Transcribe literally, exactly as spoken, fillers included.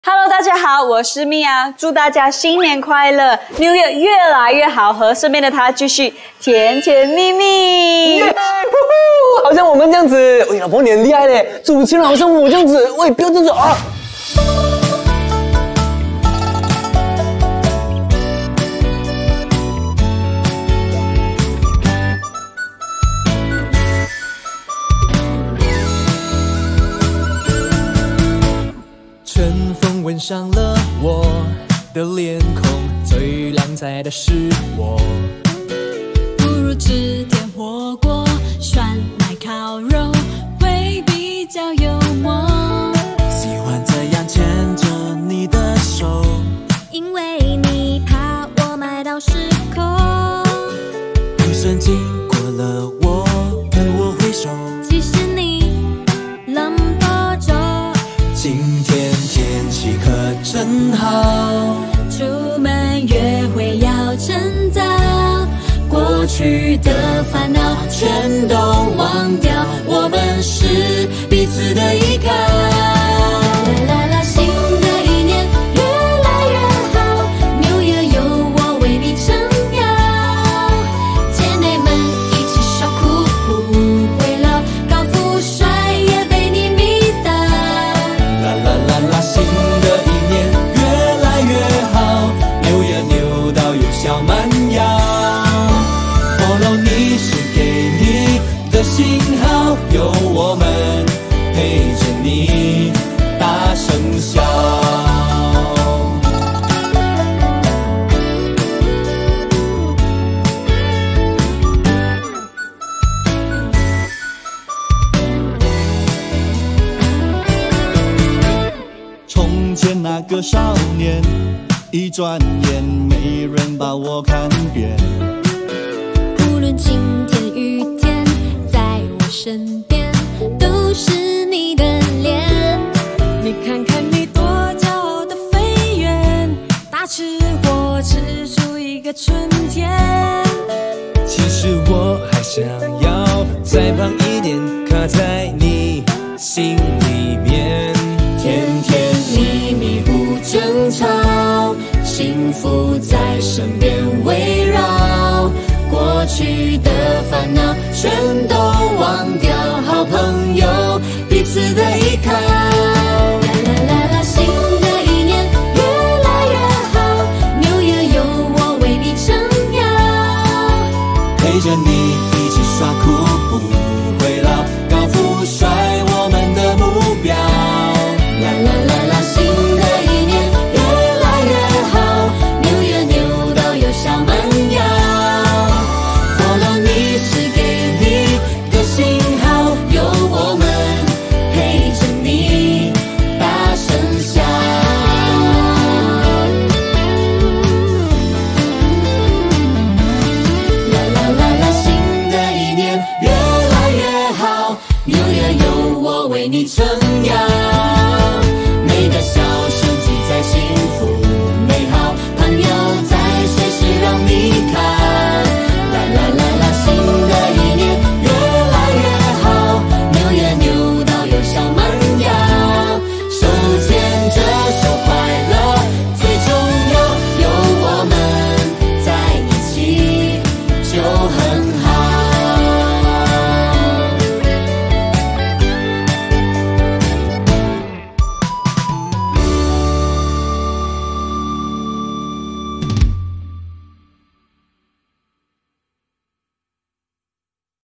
Hello， 大家好，我是米娅，祝大家新年快乐，六月越来越好，和身边的他继续甜甜蜜蜜。 耶！好像我们这样子，喂，老婆你很厉害嘞，主持人好像我这样子，喂，不要这样子啊！ 春风吻上了我的脸孔，最浪在的是我。 不如吃点火锅，涮奶烤肉会比较幽默。 喜欢这样牵着你的手， 因为你怕我买到失控。 女生经过了我，跟我挥手。 其实你冷多久？ 今天天气可真好， 出门约会要趁早，过去的烦恼全都忘掉，我们是彼此的依靠。啦啦啦，新的一年越来越好，New Year有我为你撑腰，姐妹们一起耍酷不会老，高富帅也被你迷倒。 啦啦啦啦，新的一年越来越好，牛也牛到有小蛮腰。Follow 你是给你的信号，有我们陪着你大声笑。从前那个少年，一转眼没人把我看扁。 无论晴天雨天，在我身边都是你的脸。你看看你多骄傲的飞远，大吃货吃出一个春天。 其实我还想要再胖一点，卡在你心里面。 甜甜蜜蜜不争吵，幸福在身边围绕，过去的烦恼全都忘掉，好朋友